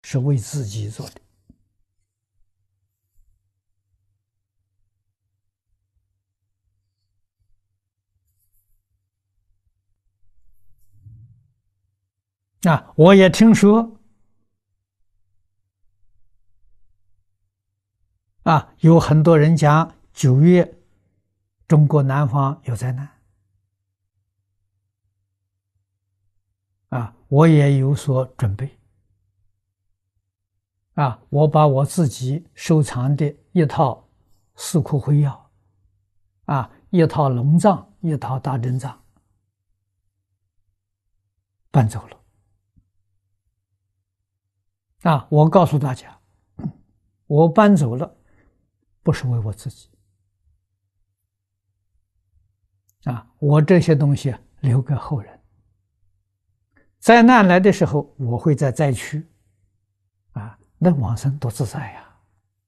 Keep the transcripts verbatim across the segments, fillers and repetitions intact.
是为自己做的。啊，我也听说啊，有很多人讲九月中国南方有灾难啊，我也有所准备啊，我把我自己收藏的一套四库会要啊，一套龙藏，一套大真藏搬走了啊！我告诉大家，我搬走了，不是为我自己啊，我这些东西留给后人。灾难来的时候，我会在灾区啊，那往生多自在呀！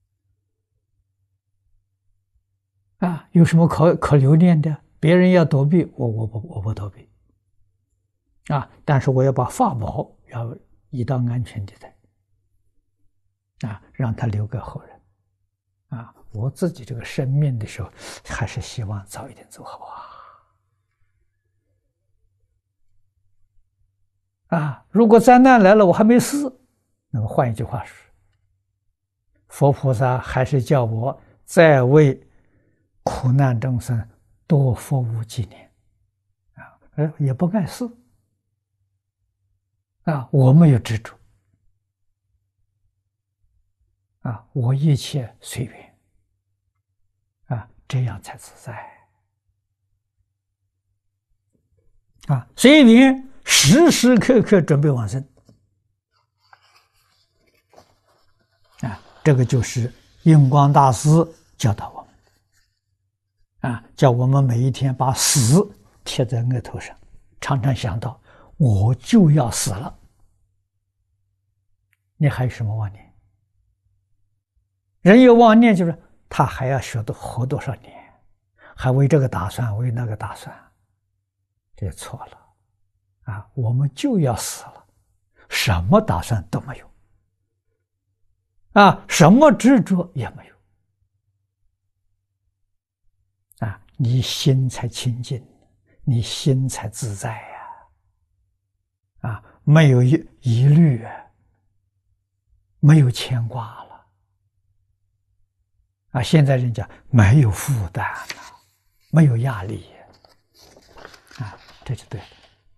啊，有什么可可留恋的？别人要躲避，我我不我不躲避啊！但是我要把法宝要移到安全地带啊，让它留给后人啊！我自己这个生命的时候，还是希望早一点走好啊！啊，如果灾难来了，我还没死，那么换一句话说，佛菩萨还是叫我再为苦难众生多服务几年啊，呃，也不碍事啊，我没有执着啊，我一切随缘啊，这样才自在啊，随缘时时刻刻准备往生啊，这个就是印光大师教导我们啊，叫我们每一天把死贴在额头上，常常想到我就要死了，你还有什么妄念？人有妄念，就是他还要学多活多少年，还为这个打算，为那个打算，这错了啊！我们就要死了，什么打算都没有啊，什么执着也没有啊，你心才清净，你心才自在呀！啊，没有疑疑虑，没有牵挂了啊！现在人家没有负担了，没有压力啊，这就对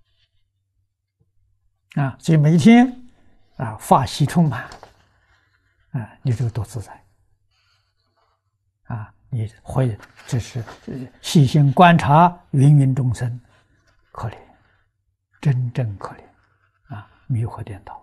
了啊！所以每天啊，法喜充满啊，你这个多自在啊！你会这是细心观察芸芸众生，可怜，真正可怜啊！迷惑颠倒。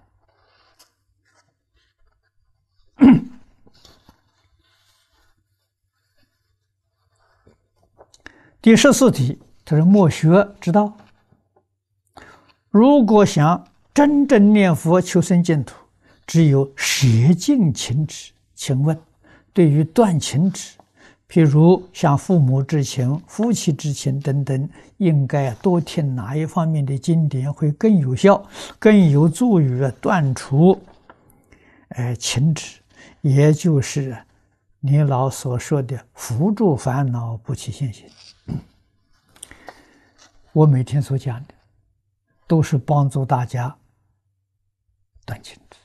第十四题，他说：“莫学之道，如果想真正念佛求生净土，只有舍尽情执。请问，对于断情执，譬如像父母之情、夫妻之情等等，应该多听哪一方面的经典会更有效，更有助于断除呃情执？也就是你老所说的扶助烦恼，不起现行。”我每天所讲的，都是帮助大家断情执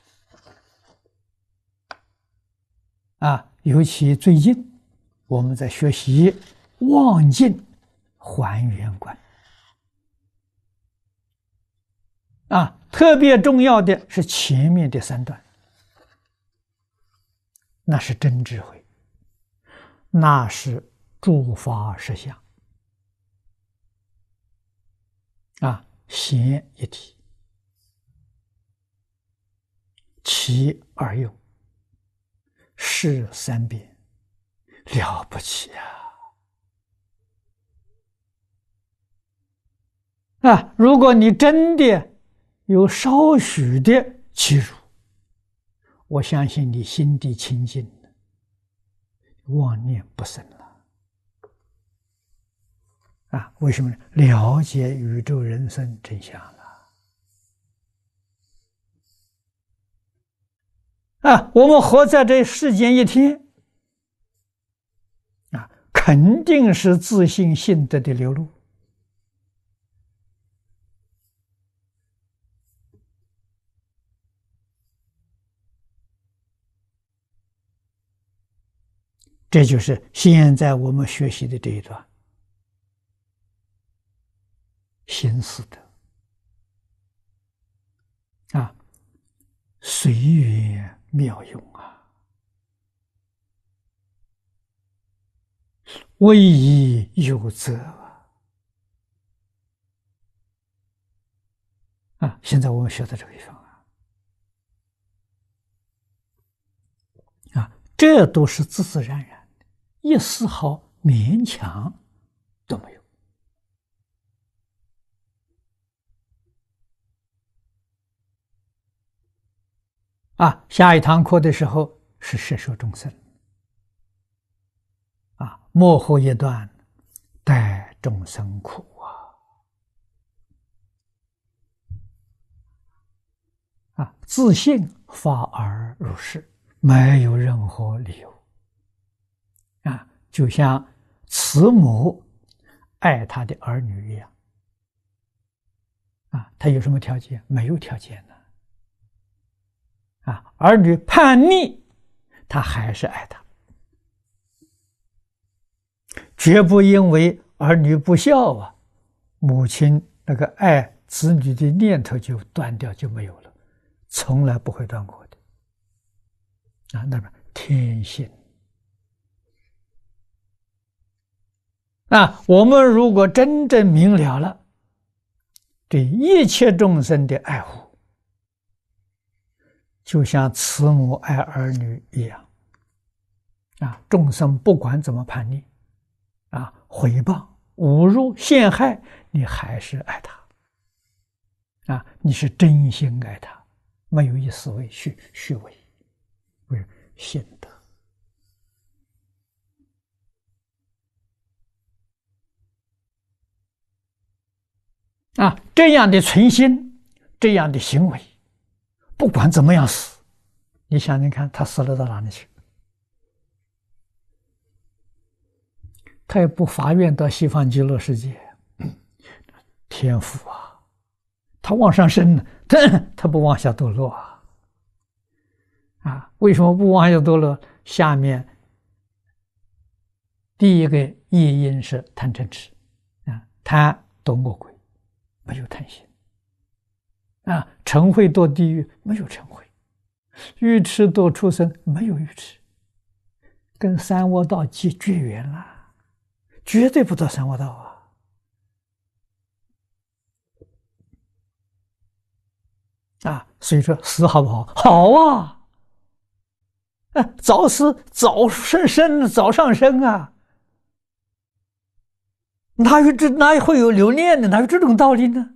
啊！尤其最近我们在学习望境还原观啊，特别重要的是前面的三段，那是真智慧，那是诸法实相。啊，显一体，其二用，是三变，了不起啊！啊，如果你真的有少许的欺辱，我相信你心地清净，妄念不生了。啊，为什么呢？了解宇宙人生真相了。 啊，我们活在这世间一天，啊，肯定是自信信德的流露。这就是现在我们学习的这一段心思的啊，随缘妙用啊，唯宜有则啊！现在我们学的这个地方啊，啊，这都是自自然然的，一丝毫勉强都没有。啊，下一堂课的时候是摄受众生，啊，幕后一段待众生苦啊，啊，自信发而入世，没有任何理由，啊，就像慈母爱他的儿女一样，啊，他有什么条件？没有条件的。啊，儿女叛逆，他还是爱他，绝不因为儿女不孝啊，母亲那个爱子女的念头就断掉，就没有了，从来不会断过的。啊，那么天性。啊，我们如果真正明了了对一切众生的爱护，就像慈母爱儿女一样，啊，众生不管怎么叛逆，啊，诽谤、侮辱、陷害，你还是爱他，啊，你是真心爱他，没有一丝为虚虚伪，为信德。啊，这样的存心，这样的行为，不管怎么样死，你想想看，他死了到哪里去？他也不发愿到西方极乐世界，天福啊！他往上升呢，他他不往下堕落啊！啊，为什么不往下堕落？下面第一个业因是贪嗔痴啊，贪堕恶鬼，没有贪心啊；嗔恚堕地狱，没有嗔恚；愚痴堕畜生，没有愚痴，跟三恶道结绝缘了。绝对不到三恶道啊！啊，所以说死好不好？好啊！啊，早死早生生，早上升啊！哪有这哪会有留念呢？哪有这种道理呢？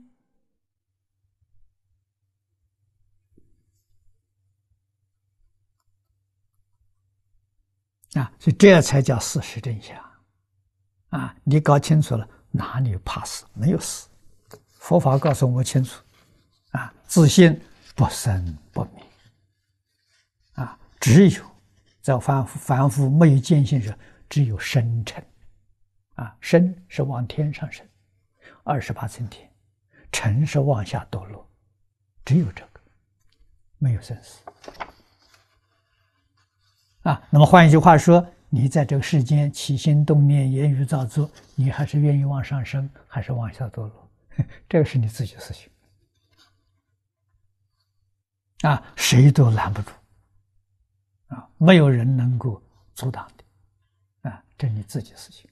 啊，所以这才叫事实真相。啊，你搞清楚了，哪里怕死？没有死。佛法告诉我清楚，啊，自信不生不灭。啊，只有在凡夫凡夫没有见性时，只有生成。啊，生是往天上升，二十八层天；成是往下堕落，只有这个，没有生死。啊，那么换一句话说，你在这个世间起心动念、言语造作，你还是愿意往上升，还是往下堕落？这个是你自己的事情。啊，谁都拦不住。啊，没有人能够阻挡的。啊，这是你自己的事情。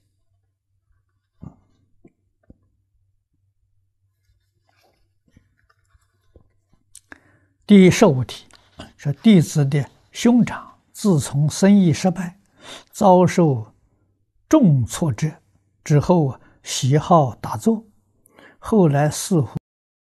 第十五题说，弟子的兄长自从生意失败，遭受重挫折之后啊，喜好打坐，后来似乎